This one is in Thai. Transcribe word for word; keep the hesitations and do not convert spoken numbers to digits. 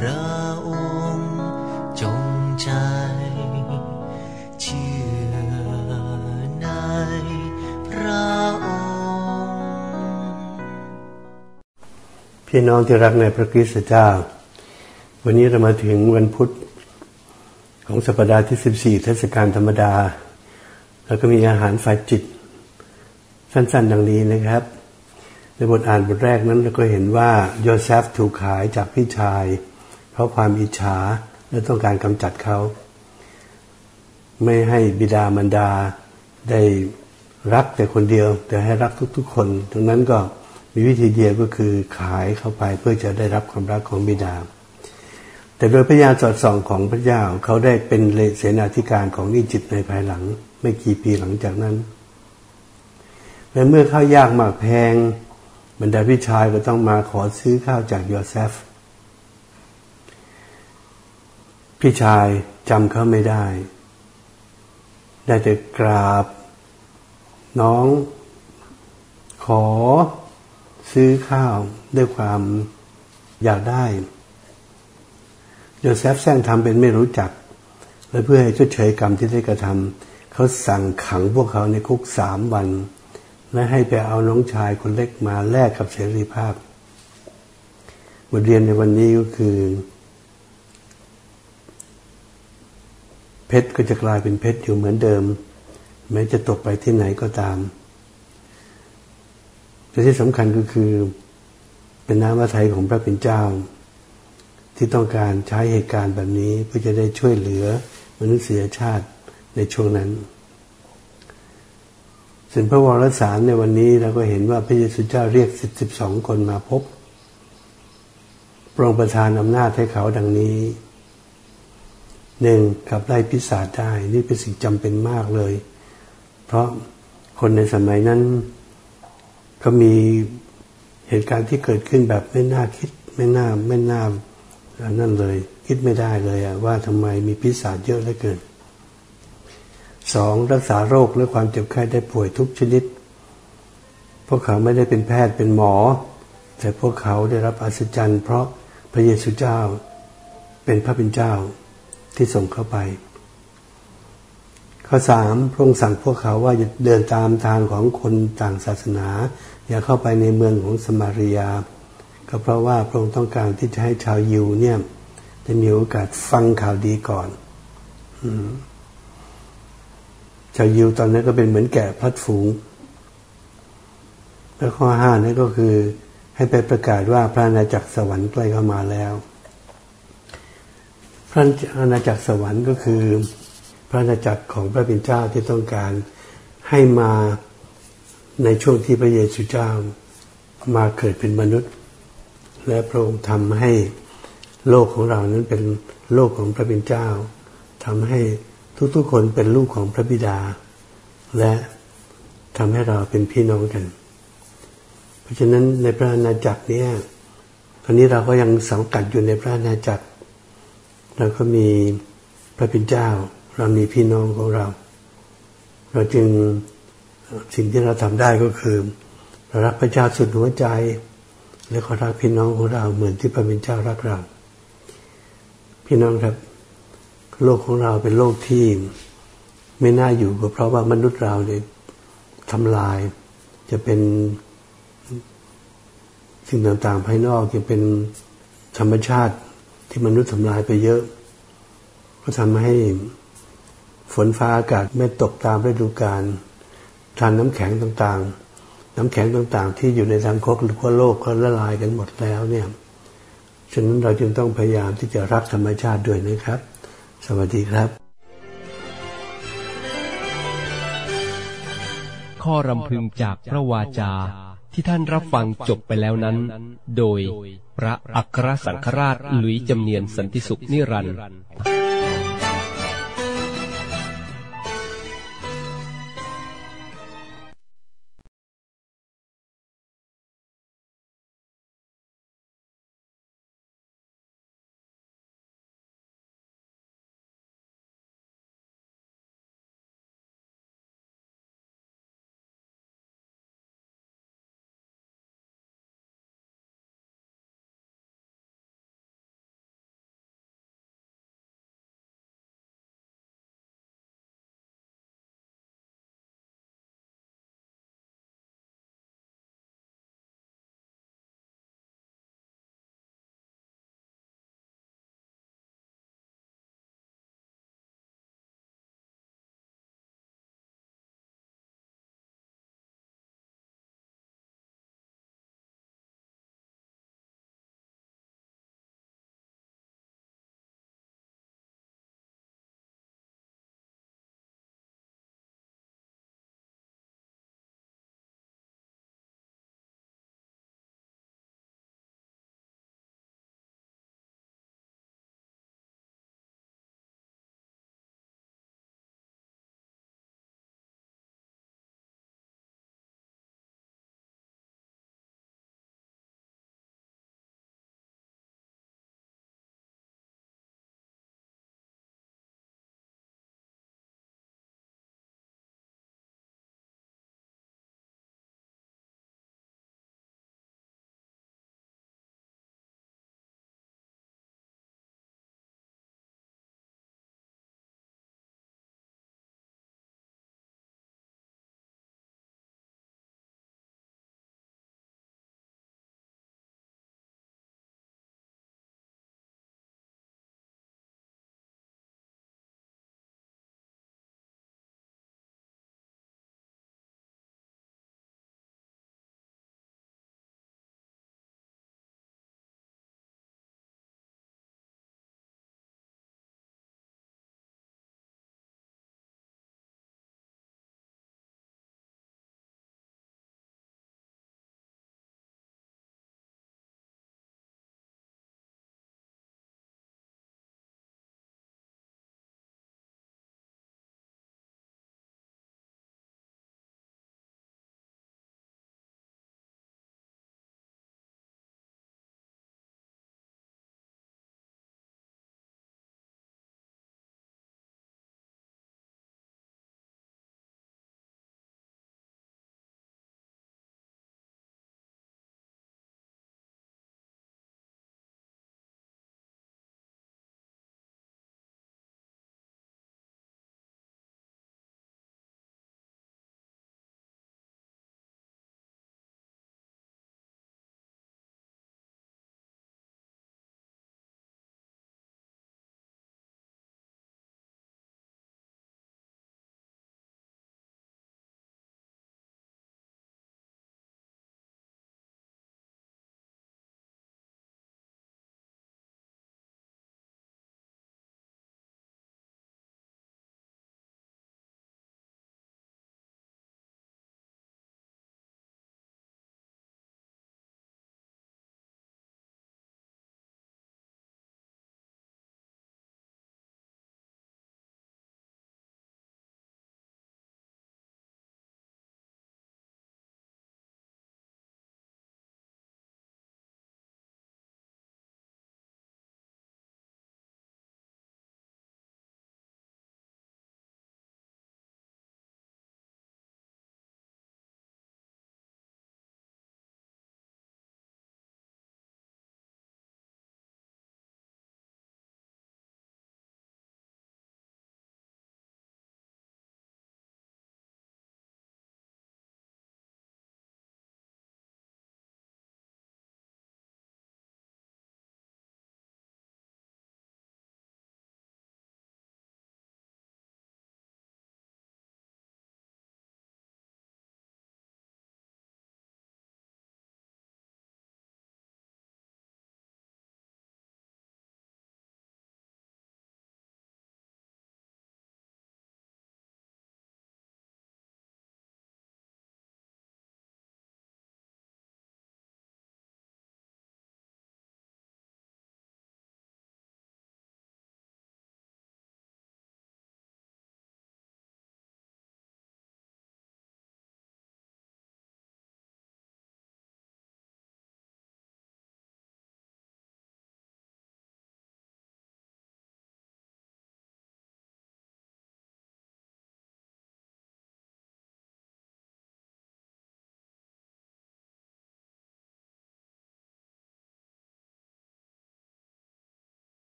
ระองค์จงใจเชื่อในพระองค์พี่น้องที่รักในพระคริสต์เจ้าวันนี้เรามาถึงวันพุธของสัปดาห์ที่สิบสี่เทศกาลธรรมดาแล้วก็มีอาหารฝ่ายจิตสั้นๆดังนี้นะครับในบทอ่านบทแรกนั้นเราก็เห็นว่าโยเซฟถูกขายจากพี่ชายเพราะความอิจฉาและต้องการกำจัดเขาไม่ให้บิดามารดาได้รักแต่คนเดียวแต่ให้รักทุกๆคนดังนั้นก็มีวิธีเดียวก็คือขายเข้าไปเพื่อจะได้รับความรักของบิดาแต่โดยพระญาณสอดส่องของพระเจ้าเขาได้เป็นเสนาธิการของอียิปต์ในภายหลังไม่กี่ปีหลังจากนั้นและเมื่อข้าวยากหมากแพงบรรดาพี่ชายก็ต้องมาขอซื้อข้าวจากโยเซฟพี่ชายจำเขาไม่ได้ได้แต่กราบน้องขอซื้อข้าวด้วยความอยากได้โยเซฟแซงทำเป็นไม่รู้จักและเพื่อให้ชดเชยกรรมที่ได้กระทำเขาสั่งขังพวกเขาในคุกสามวันและให้ไปเอาน้องชายคนเล็กมาแลกกับเสรีภาพบทเรียนในวันนี้ก็คือเพชรก็จะกลายเป็นเพชรอยู่เหมือนเดิมแม้จะตกไปที่ไหนก็ตามแต่ที่สำคัญก็คือเป็นน้ำพระทัยของพระเป็นเจ้าที่ต้องการใช้เหตุการณ์แบบนี้เพื่อจะได้ช่วยเหลือมนุษยชาติในช่วงนั้นส่วนพระวรสารในวันนี้เราก็เห็นว่าพระเยซูเจ้าเรียกสิบสองคนมาพบพระองค์ประทานอำนาจให้เขาดังนี้หนึ่งขับไล่ปีศาจได้นี่เป็นสิ่งจำเป็นมากเลยเพราะคนในสมัยนั้นก็มีเหตุการณ์ที่เกิดขึ้นแบบไม่น่าคิดไม่น่าไม่น่านั่นเลยคิดไม่ได้เลยว่าทำไมมีปีศาจเยอะเหลือเกินสองรักษาโรคและความเจ็บไข้ได้ป่วยทุกชนิดพวกเขาไม่ได้เป็นแพทย์เป็นหมอแต่พวกเขาได้รับอัศจรรย์เพราะพระเยซูเจ้าเป็นพระเป็นเจ้าที่ส่งเข้าไปข้อสามพระองค์สั่งพวกเขาว่าอย่าเดินตามทางของคนต่างศาสนาอย่าเข้าไปในเมืองของสมาริยาก็เพราะว่าพระองค์ต้องการที่จะให้ชาวยิวเนี่ยได้มีโอกาสฟังข่าวดีก่อนชาวยิวตอนนั้นก็เป็นเหมือนแกะพลัดฝูงแล้วข้อห้านั่นก็คือให้ไปประกาศว่าพระอาณาจักรสวรรค์ใกล้เข้ามาแล้วพระอาณาจักรสวรรค์ก็คือพระอาณาจักรของพระเป็นเจ้าที่ต้องการให้มาในช่วงที่พระเยซูเจ้ามาเกิดเป็นมนุษย์และพระองค์ทำให้โลกของเรานั้นเป็นโลกของพระเป็นเจ้าทำให้ทุกๆคนเป็นลูกของพระบิดาและทำให้เราเป็นพี่น้องกันเพราะฉะนั้นในพระอาณาจักรนี้ตอนนี้เราก็ยังสังกัดอยู่ในพระอาณาจักรเราก็มีพระเป็นเจ้าเรามีพี่น้องของเราเราจึงสิ่งที่เราทำได้ก็คือเรารักพระเจ้าสุดหัวใจและขอรักพี่น้องของเราเหมือนที่พระเป็นเจ้ารักเราพี่น้องครับโลกของเราเป็นโลกที่ไม่น่าอยู่ก็เพราะว่ามนุษย์เราเนี่ยทำลายจะเป็นสิ่งต่างๆภายนอกจะเป็นธรรมชาติที่มนุษย์ทำลายไปเยอะก็ทำให้ฝนฟ้าอากาศไม่ตกตามฤดูกาลทานน้ำแข็งต่างๆน้ำแข็งต่างๆที่อยู่ในสังคมหรือว่าโลกก็ละลายกันหมดแล้วเนี่ยฉะนั้นเราจึงต้องพยายามที่จะรักธรรมชาติด้วยนะครับสวัสดีครับข้อรำพึงจากพระวาจาที่ท่านรับฟังจบไปแล้วนั้นโดยพระอัครสังฆราชหลุยส์จำเนียนสันติสุขนิรันดร์